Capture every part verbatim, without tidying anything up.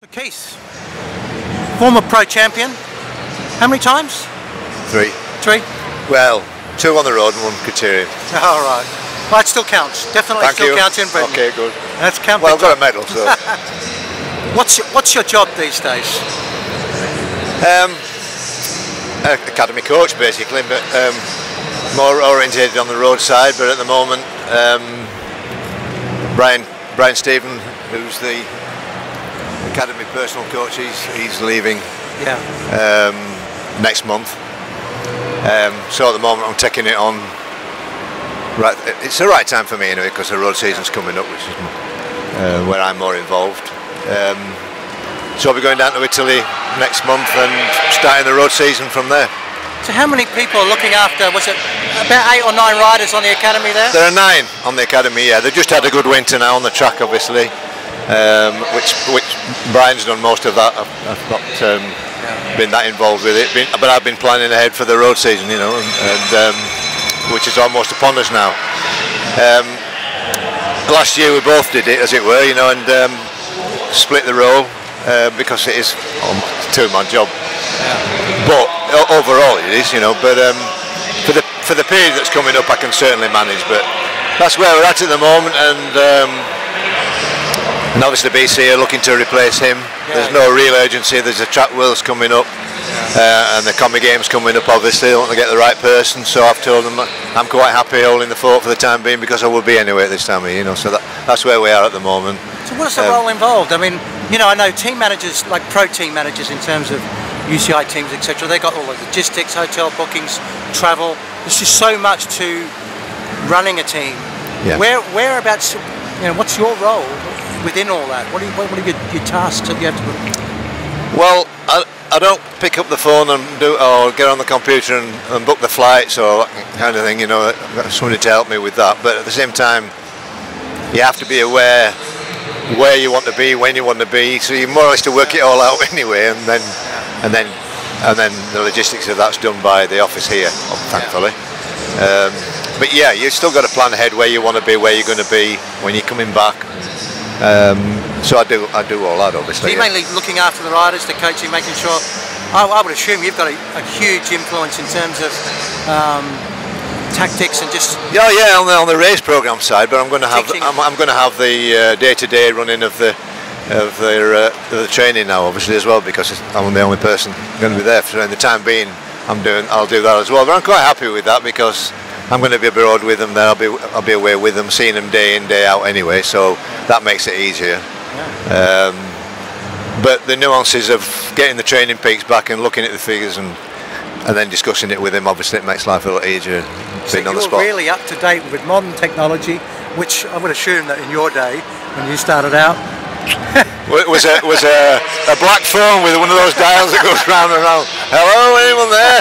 Keith, former pro champion, how many times? Three. Three? Well, two on the road and one criterium. All right. Well, it still counts. Definitely Thank still you. counts in Britain. Okay, good. That's count. Well, I've got a medal, so. what's your, what's your job these days? Um, academy coach, basically, but um, more orientated on the road side. But at the moment, um, Brian Brian Stephen, who's the academy personal coach, he's he's leaving. Yeah. Um, next month. Um, so at the moment, I'm taking it on. Right, it's the right time for me anyway, because the road season's coming up, which is uh, where I'm more involved. Um, so I'll be going down to Italy next month and starting the road season from there. So how many people are looking after, was it about eight or nine riders on the academy there? There are nine on the academy, yeah. They've just had a good winter now on the track, obviously, um, which which Brian's done most of that. I've, I've not um, yeah. been that involved with it, been, but I've been planning ahead for the road season, you know, and, and um, which is almost upon us now. Um, last year we both did it, as it were, you know, and um, split the role uh, because it is a two-man job. Yeah. But overall it is, you know. But um, for the for the period that's coming up, I can certainly manage. But that's where we're at at the moment, and um, and obviously B C are looking to replace him. Yeah, There's yeah. no real urgency. There's the track worlds coming up. Uh, and the Commie Games coming up, obviously. They want to get the right person, so I've told them I'm quite happy holding the fort for the time being, because I will be anyway at this time of year, you know. So that, that's where we are at the moment. So what's the um, role involved? I mean, you know, I know team managers, like pro team managers in terms of U C I teams, et cetera. They got all the logistics, hotel bookings, travel. There's just so much to running a team. Yeah. Where whereabouts? You know, what's your role within all that? What are, you, what are your, your tasks that you have to do? Well, I, I don't pick up the phone and do or get on the computer and, and book the flights or that kind of thing, you know. I've got somebody to help me with that, but at the same time you have to be aware where you want to be, when you want to be, so you more or less to work it all out anyway, and then and then and then the logistics of that's done by the office here, thankfully. Um, but yeah, you've still got to plan ahead where you want to be, where you're going to be when you're coming back. Um, so I do, I do all that, obviously. So you're mainly looking after the riders, the coaching, making sure. I, I would assume you've got a, a huge influence in terms of um, tactics and just. Yeah, yeah, on the on the race program side, but I'm going to have, teaching. I'm, I'm going to have the uh, day-to-day running of the of their uh, of the training now, obviously as well, because I'm the only person going to be there. So in the time being, I'm doing, I'll do that as well. But I'm quite happy with that, because I'm going to be abroad with them. Then I'll be I'll be away with them, seeing them day in, day out anyway. So that makes it easier. Yeah. Um, but the nuances of getting the training peaks back and looking at the figures and and then discussing it with him, obviously it makes life a lot easier. So being on the you're spot. really up to date with modern technology, which I would assume that in your day when you started out. It was a was a, a black phone with one of those dials that goes round and round. Hello, anyone there?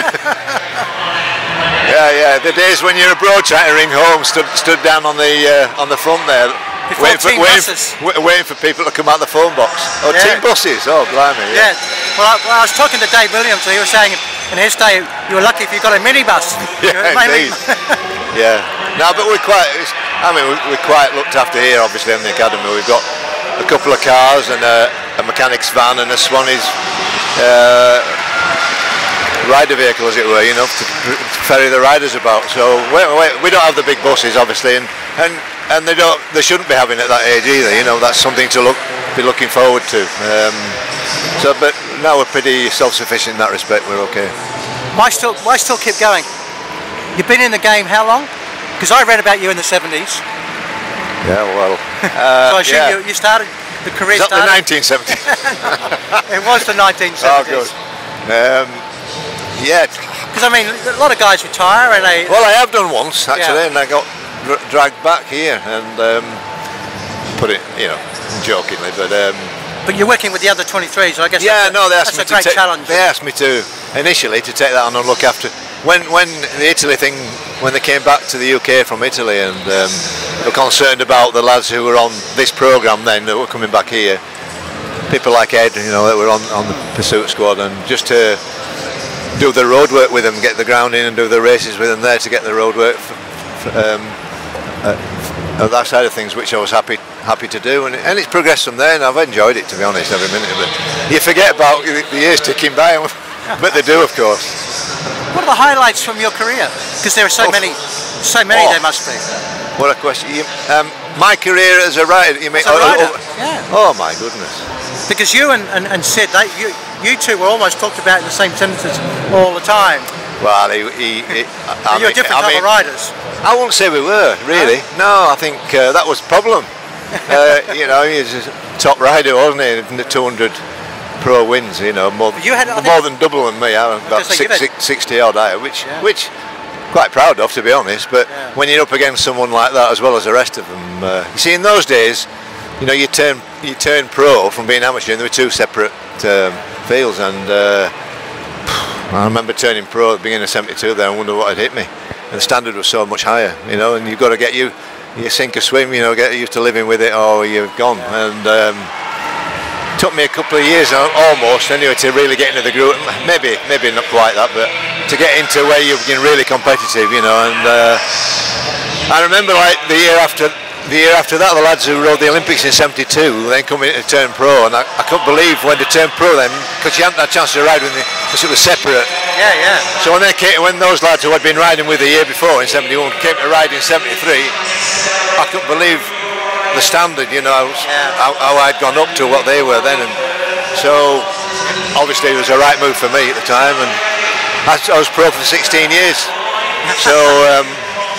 Yeah, yeah. The days when you're abroad trying to ring home, stood stood down on the uh, on the front there, Before waiting for, team waiting, buses. for, waiting for people to come out the phone box. Oh, Yeah. team buses. Oh, blimey. Yeah. Yeah. Well I, well, I was talking to Dave Williams, and he was saying in his day you were lucky if you got a minibus. Yeah, mainly- indeed. Yeah. No, but we're quite. It's, I mean, we- we're quite looked after here, obviously, in the academy. We've got a couple of cars and a, a mechanic's van and a Swannies uh, rider vehicle, as it were, you know, to, to ferry the riders about. So we, we, we don't have the big buses, obviously, and and and they don't. They shouldn't be having it at that age either. You know, that's something to look be looking forward to. Um, so, but now we're pretty self-sufficient in that respect. We're okay. Why still why still keep going? You've been in the game how long? Because I read about you in the seventies. Yeah, well. Uh, So I assume yeah. you, you started the career. Is that the started. nineteen seventies? It was the nineteen Oh, seventies. good. Um, yeah. Because I mean, a lot of guys retire and they. Well, I have done once actually, Yeah. and I got dr dragged back here and um, put it, you know, jokingly, but. Um, But you're working with the other twenty-threes, so I guess. yeah, that's a, no, they asked that's me a to great take, challenge. They asked me to initially to take that on and look after. When when the Italy thing, when they came back to the U K from Italy and um, were concerned about the lads who were on this programme then that were coming back here, people like Ed, you know, that were on on the pursuit squad, and just to do the road work with them, get the ground in and do the races with them there to get the road work f f um, uh, of that side of things, which I was happy happy to do, and, and it's progressed from there, and I've enjoyed it, to be honest, every minute of it. You forget about the years ticking by, but they do, of course. What are the highlights from your career? Because there are so oh. many, so many oh. there must be. What a question. You, um, my career as a writer, you mean? As a writer, oh, oh, yeah. Oh my goodness. Because you and, and, and Sid, they, you, you two were almost talked about in the same sentences all the time. Well, he, he, he I You're mean, a different I type mean, of writers. I won't say we were, really. No, I think uh, that was the problem. uh, you know, he was a top rider, wasn't he? In the two hundred pro wins, you know, more, you had, more than double than me. I'm about say, six, six, sixty odd higher, which, yeah. which quite proud of, to be honest. But yeah. when you're up against someone like that, as well as the rest of them, uh, you see, in those days, you know, you turn you turn pro from being amateur, and there were two separate um, fields. And uh, I remember turning pro at the beginning of seventy-two there and wonder what had hit me. And the standard was so much higher, you know, and you've got to get you, you sink or swim, you know, get used to living with it, or you've gone. Yeah. And um, it took me a couple of years, almost, anyway, to really get into the groove. Maybe, maybe not quite that, but to get into where you're getting really competitive, you know. And uh, I remember, like, the year after. The year after that, the lads who rode the Olympics in seventy-two then come in to turn pro, and I, I couldn't believe when they turned pro then, because you hadn't had a chance to ride with them, because it was separate. Yeah, yeah. So when they came, when those lads who had been riding with the year before in seventy-one came to ride in seventy-three, I couldn't believe the standard, you know, yeah. how, how I'd gone up to what they were then. And so obviously it was a right move for me at the time, and I, I was pro for sixteen years. So. Um,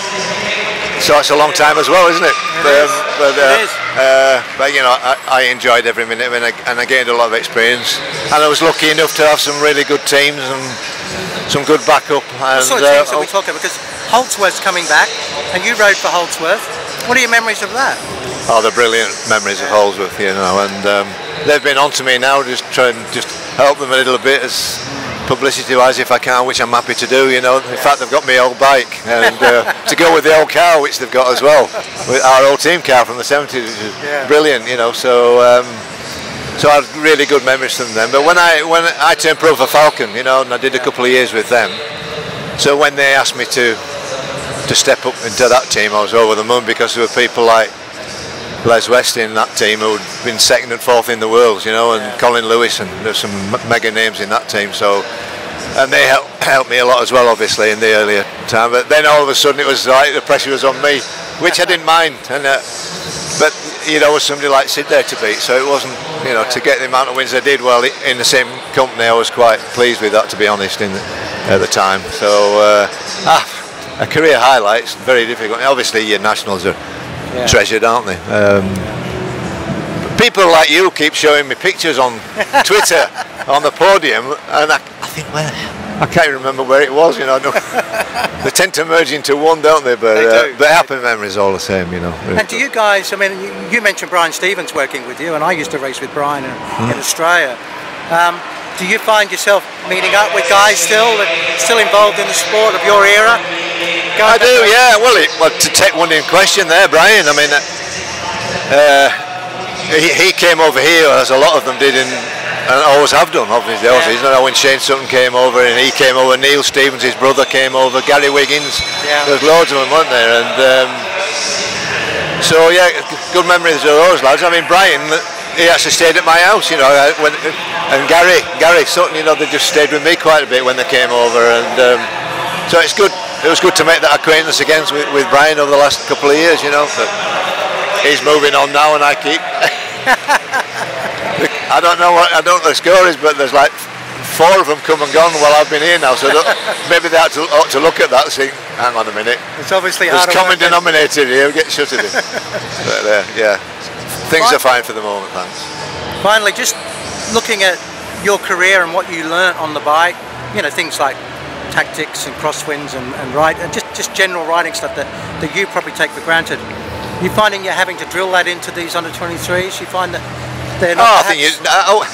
So it's a long time as well, isn't it? It um, is. But, uh, it is. Uh, but you know, I, I enjoyed every minute of it, and I, and I gained a lot of experience. And I was lucky enough to have some really good teams and some good backup. And, what sort of uh, teams are we talking about? Because Holdsworth's coming back, and you rode for Holdsworth. What are your memories of that? Oh, the brilliant memories of Holdsworth, you know, and um, they've been on to me now, just trying to just help them a little bit as publicity-wise if I can, which I'm happy to do, you know. In fact, they've got my old bike, and uh, to go with the old car, which they've got as well, with our old team car from the seventies, which is yeah. brilliant, you know. So, um, so I had really good memories from them. But when I when I turned pro for Falcon, you know, and I did a couple of years with them. So when they asked me to to step up into that team, I was over the moon, because there were people like Les West in that team who'd been second and fourth in the world, you know, and yeah. Colin Lewis, and there's some mega names in that team. So, and they helped helped me a lot as well, obviously, in the earlier time. But then all of a sudden it was like the pressure was on me, which I didn't mind. And uh, but you know, was somebody like Sid there to beat, so it wasn't, you know, to get the amount of wins I did well in the same company. I was quite pleased with that, to be honest, in the, at the time. So, uh, ah, a career highlights, very difficult. Obviously, your nationals are. Yeah. Treasured, aren't they? Um, people like you keep showing me pictures on Twitter on the podium, and I, I think, well, I can't remember where it was, you know. They tend to merge into one, don't they? But they uh, do. but happy memories all the same, you know. Really. And do you guys, I mean, you, you mentioned Brian Stevens working with you, and I used to race with Brian in, mm. in Australia. Um, do you find yourself meeting up with guys still, that still involved in the sport of your era? I do, yeah. Well, it, well, to take one in question there, Brian. I mean, uh, he, he came over here, as a lot of them did, in, and always have done, obviously. Yeah. Isn't it? When Shane Sutton came over, and he came over, Neil Stevens, his brother, came over, Gary Wiggins. Yeah. There's loads of them, weren't there? And um, so, yeah, good memories of those lads. I mean, Brian, he actually stayed at my house, you know. When, and Gary, Gary Sutton, you know, they just stayed with me quite a bit when they came over, and um, so it's good. It was good to make that acquaintance again with, with Brian over the last couple of years, you know. But he's moving on now, and I keep. I don't know what I don't know the score is, but there's like four of them come and gone while I've been here now. So maybe they ought to, ought to look at that and think, hang on a minute. It's obviously there's hard common denominator here. Get shut of it. But uh, yeah, things are fine for the moment, thanks. Finally, just looking at your career and what you learnt on the bike, you know, things like tactics and crosswinds and, and ride, and just, just general riding stuff that, that you probably take for granted. You finding you're having to drill that into these under twenty-threes? You find that they're not. Oh, I think you, uh, oh,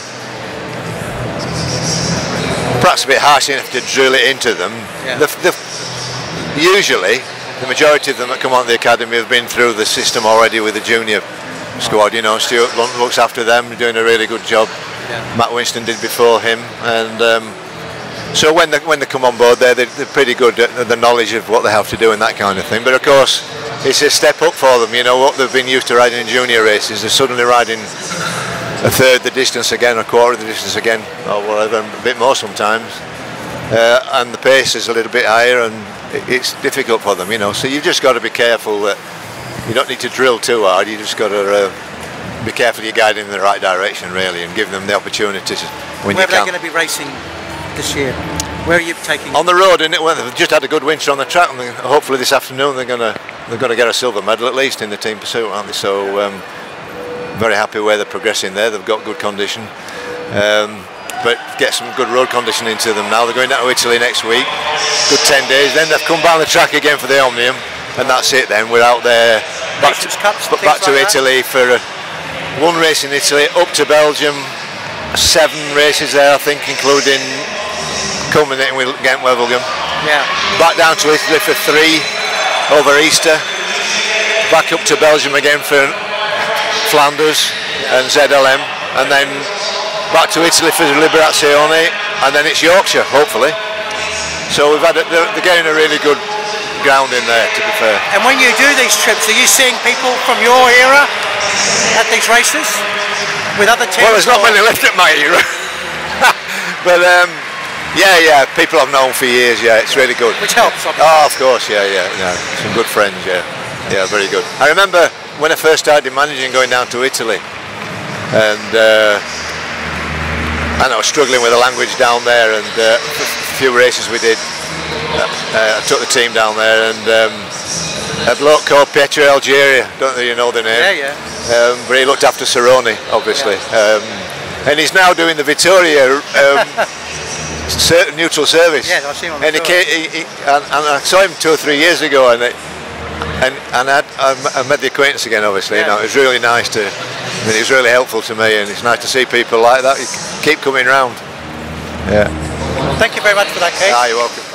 perhaps a bit harsh enough to drill it into them. Yeah. The, the, usually, the majority of them that come on the academy have been through the system already with the junior squad. You know, Stuart Blunt looks after them, doing a really good job. Yeah. Matt Winston did before him, and. Um, So when they when they come on board, there they're, they're pretty good at the knowledge of what they have to do and that kind of thing. But of course, it's a step up for them. You know what they've been used to riding in junior races, they're suddenly riding a third the distance again, a quarter of the distance again, or whatever, a bit more sometimes. Uh, and the pace is a little bit higher, and it's difficult for them, you know. So you've just got to be careful that you don't need to drill too hard. You just got to uh, be careful you're guiding in the right direction, really, and give them the opportunities when Where you can. Where are they going to be racing this year? Where are you taking? On the road, isn't it? Well, they've just had a good winter on the track, and they, hopefully this afternoon they're gonna they're gonna get a silver medal at least in the team pursuit, aren't they? So um, very happy where they're progressing there. They've got good condition, um, but get some good road condition into them now. They're going down to Italy next week. Good ten days. Then they've come back on the track again for the Omnium, and that's it. Then we're out there back to, Cups, back to like Italy for uh, one race in Italy, up to Belgium, seven races there, I think, including culminating with Ghent-Wevelgem. Yeah. Back down to Italy for three over Easter. Back up to Belgium again for Flanders and Z L M, and then back to Italy for Liberazione, and then it's Yorkshire, hopefully. So we've had a, they're, they're getting a really good ground in there, to be fair. And when you do these trips, are you seeing people from your era at these races with other teams? Well, there's not many left at my era, but. Um, Yeah, yeah, people I've known for years, yeah, it's really good. Which helps, obviously. Oh, of course, yeah, yeah, yeah, some good friends, yeah, yeah, very good. I remember when I first started managing going down to Italy, and uh, and I was struggling with the language down there, and uh, a few races we did, uh, uh, I took the team down there, and um, a bloke called Pietro Algeria, don't you know the name? Yeah, yeah. Um, but he looked after Cerrone, obviously, yeah. um, and he's now doing the Vittoria um, neutral service. Yeah, I've seen him on the and, he tour. came, he, he, and, and I saw him two or three years ago, and it, and and I, I made the acquaintance again. Obviously, yeah. you know, it was really nice to. I mean, it was really helpful to me, and it's nice to see people like that. You keep coming round. Yeah. Thank you very much for that, Keith. Ah, you're welcome.